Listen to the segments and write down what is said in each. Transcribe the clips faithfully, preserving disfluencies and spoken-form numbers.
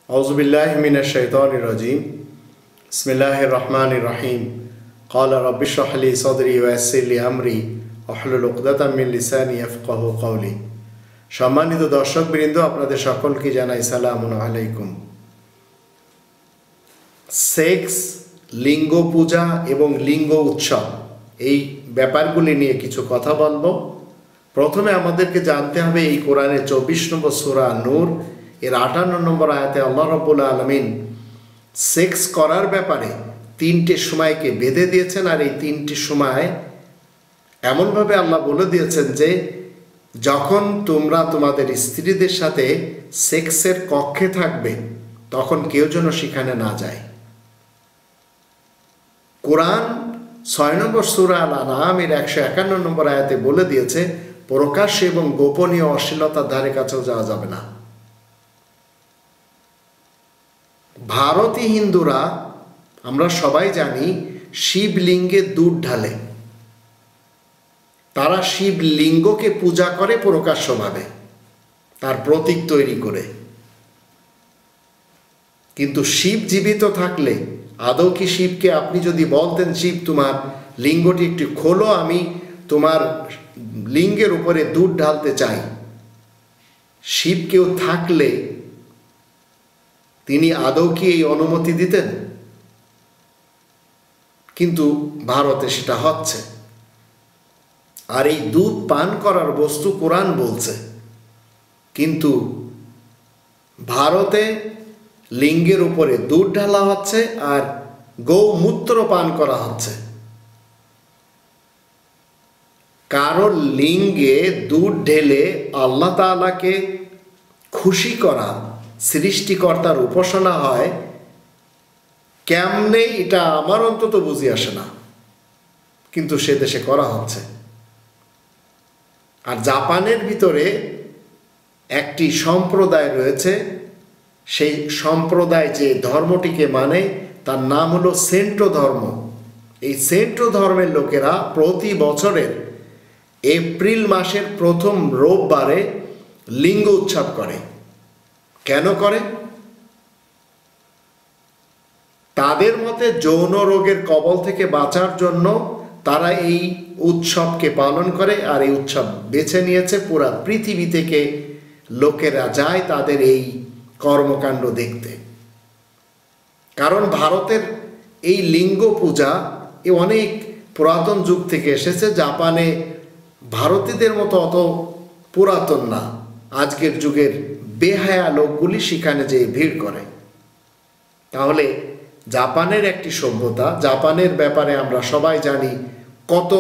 আউযুবিল্লাহি মিনাশ শাইতানির রাজিম। বিসমিল্লাহির রহমানির রহিম। ক্বালা রাব্বি ইশরাহ লি সাদরি ওয়া ইয়াসসির লি আমরি ওয়াহলুল উকদাতাম মিন লিসানি ইয়াফকাহু কওলি। সম্মানিত দর্শকবৃন্দ, আপনাদের সকলকে জানাই সালামুন আলাইকুম। সেক্স, লিঙ্গ পূজা এবং লিঙ্গ উৎসব, এই ব্যাপারগুলি নিয়ে কিছু কথা বলবো। প্রথমে আমাদেরকে জানতে হবে এই কোরআনের চব্বিশ নম্বর সূরা নূর এর আটান্ন নম্বর আয়াতে আল্লাহ রাব্বুল আলামিন সেক্স করার ব্যাপারে তিনটে সময়কে বেঁধে দিয়েছেন। আর এই তিনটি সময় এমনভাবে আল্লাহ বলে দিয়েছেন যে যখন তোমরা তোমাদের স্ত্রীদের সাথে সেক্সের কক্ষে থাকবে তখন কেউ যেন সেখানে না যায়। কোরআন ছয় নম্বর সূরা আল আনআম এর একশো একান্ন নম্বর আয়াতে বলে দিয়েছে প্রকাশ্যে এবং গোপনীয় অশ্লীলতার ধারে কাছেও যাওয়া যাবে না। ভারতীয় হিন্দুরা, আমরা সবাই জানি, শিবলিঙ্গে দুধ ঢালে। তারা শিবলিঙ্গকে পূজা করে প্রকাশ্যভাবে, তার প্রতীক তৈরি করে। কিন্তু শিব জীবিত থাকলে আদৌ কি শিবকে আপনি যদি বলতেন, শিব তোমার লিঙ্গটি একটু খোলো, আমি তোমার লিঙ্গের উপরে দুধ ঢালতে চাই, শিব কেউ থাকলে তিনি আদৌ কি এই অনুমতি দিতেন? কিন্তু ভারতে সেটা হচ্ছে। আর এই দুধ পান করার বস্তু কোরআন বলছে, কিন্তু ভারতে লিঙ্গের উপরে দুধ ঢালা হচ্ছে আর গৌমূত্র পান করা হচ্ছে। কারোর লিঙ্গে দুধ ঢেলে আল্লাহ তাআলাকে খুশি করা, সৃষ্টিকর্তার উপাসনা হয় কেমনে, এটা আমার অন্তত বুঝি আসে না, কিন্তু সে দেশে করা হচ্ছে। আর জাপানের ভিতরে একটি সম্প্রদায় রয়েছে, সেই সম্প্রদায় যে ধর্মটিকে মানে তার নাম হলো সেন্টো ধর্ম। এই সেন্টো ধর্মের লোকেরা প্রতি বছরের এপ্রিল মাসের প্রথম রোববারে লিঙ্গ উৎসব করে। কেন করে? তাদের মতে যৌন রোগের কবল থেকে বাঁচার জন্য তারা এই উৎসবকে পালন করে। আর এই উৎসব বেছে নিয়েছে পুরা পৃথিবী থেকে লোকেরা যায় তাদের এই কর্মকাণ্ড দেখতে। কারণ ভারতের এই লিঙ্গ পূজা এ অনেক পুরাতন যুগ থেকে এসেছে। জাপানে ভারতীয়দের মতো অত পুরাতন না। আজকের যুগের বেহায়া লোকগুলি সেখানে যেয়ে ভিড় করে। তাহলে জাপানের একটি সভ্যতা, জাপানের ব্যাপারে আমরা সবাই জানি কত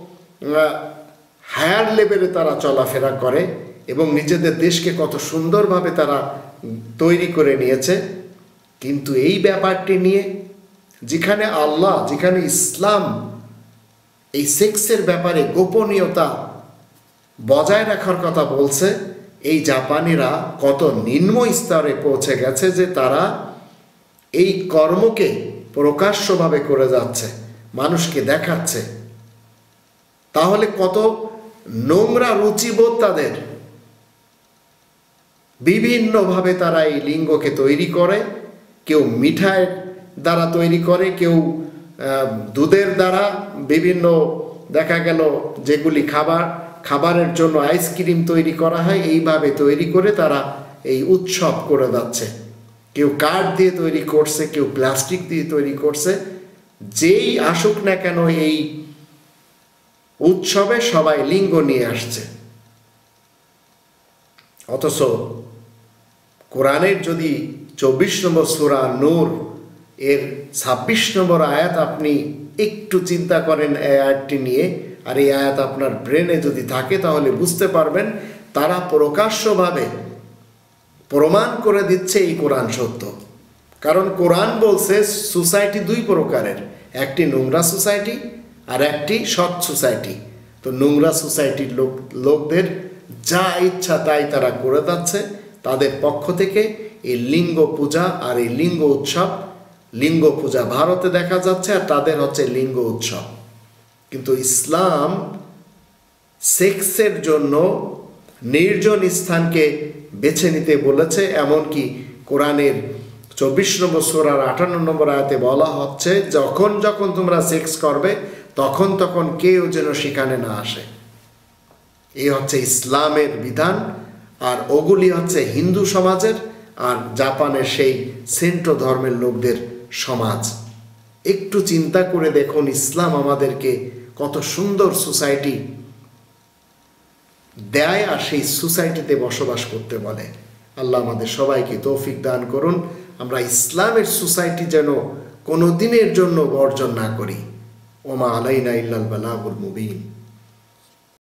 হায়ার লেভেলে তারা চলাফেরা করে এবং নিজেদের দেশকে কত সুন্দরভাবে তারা তৈরি করে নিয়েছে। কিন্তু এই ব্যাপারটি নিয়ে যেখানে আল্লাহ, যেখানে ইসলাম এই সেক্সের ব্যাপারে গোপনীয়তা বজায় রাখার কথা বলছে, এই জাপানিরা কত নিম্ন স্তরে পৌঁছে গেছে যে তারা এই কর্মকে প্রকাশ্যভাবে করে যাচ্ছে, মানুষকে দেখাচ্ছে। তাহলে কত নোংরা রুচিবোধ তাদের। বিভিন্নভাবে তারা এই লিঙ্গকে তৈরি করে। কেউ মিঠাইয়ের দ্বারা তৈরি করে, কেউ দুধের দ্বারা, বিভিন্ন দেখা গেল যেগুলি খাবার খাবারের জন্য আইসক্রিম তৈরি করা হয়, এইভাবে তৈরি করে তারা এই উৎসব করে যাচ্ছে। কেউ কাঠ দিয়ে তৈরি করছে, কেউ প্লাস্টিক দিয়ে তৈরি করছে। যেই আসুক না কেন এই উৎসবে সবাই লিঙ্গ নিয়ে আসছে। অথচ কোরআনের যদি চব্বিশ নম্বর সূরা নূর এর ছাব্বিশ নম্বর আয়াত আপনি একটু চিন্তা করেন এই আয়াতটি নিয়ে, আর এই আয়াত আপনার ব্রেনে যদি থাকে তাহলে বুঝতে পারবেন তারা প্রকাশ্যভাবে প্রমাণ করে দিচ্ছে এই কোরআন সত্য। কারণ কোরআন বলছে সোসাইটি দুই প্রকারের, একটি নোংরা সোসাইটি আর একটি সৎ সোসাইটি। তো নোংরা সোসাইটির লোক লোকদের যা ইচ্ছা তাই তারা করে যাচ্ছে। তাদের পক্ষ থেকে এই লিঙ্গ পূজা আর এই লিঙ্গ উৎসব, লিঙ্গ পূজা ভারতে দেখা যাচ্ছে আর তাদের হচ্ছে লিঙ্গ উৎসব। কিন্তু ইসলাম সেক্সের জন্য নির্জন স্থানকে বেছে নিতে বলেছে। এমনকি কোরআনের চব্বিশ নম্বর সূরার আটান্ন নম্বর আয়াতে বলা হচ্ছে, যখন যখন তোমরা সেক্স করবে তখন তখন কেউ যেন সেখানে না আসে। এই হচ্ছে ইসলামের বিধান। আর ওগুলি হচ্ছে হিন্দু সমাজের আর জাপানের সেই সেন্টো ধর্মের লোকদের সমাজ। একটু চিন্তা করে দেখুন, ইসলাম আমাদেরকে কত সুন্দর সোসাইটি দেয় আর সেই সোসাইটিতে বসবাস করতে বলে। আল্লাহ আমাদের সবাইকে তৌফিক দান করুন, আমরা ইসলামের সোসাইটি যেন কোনো দিনের জন্য বর্জন না করি। ওমা আলাইনা ইল্লাল বালাগুল মুবিন।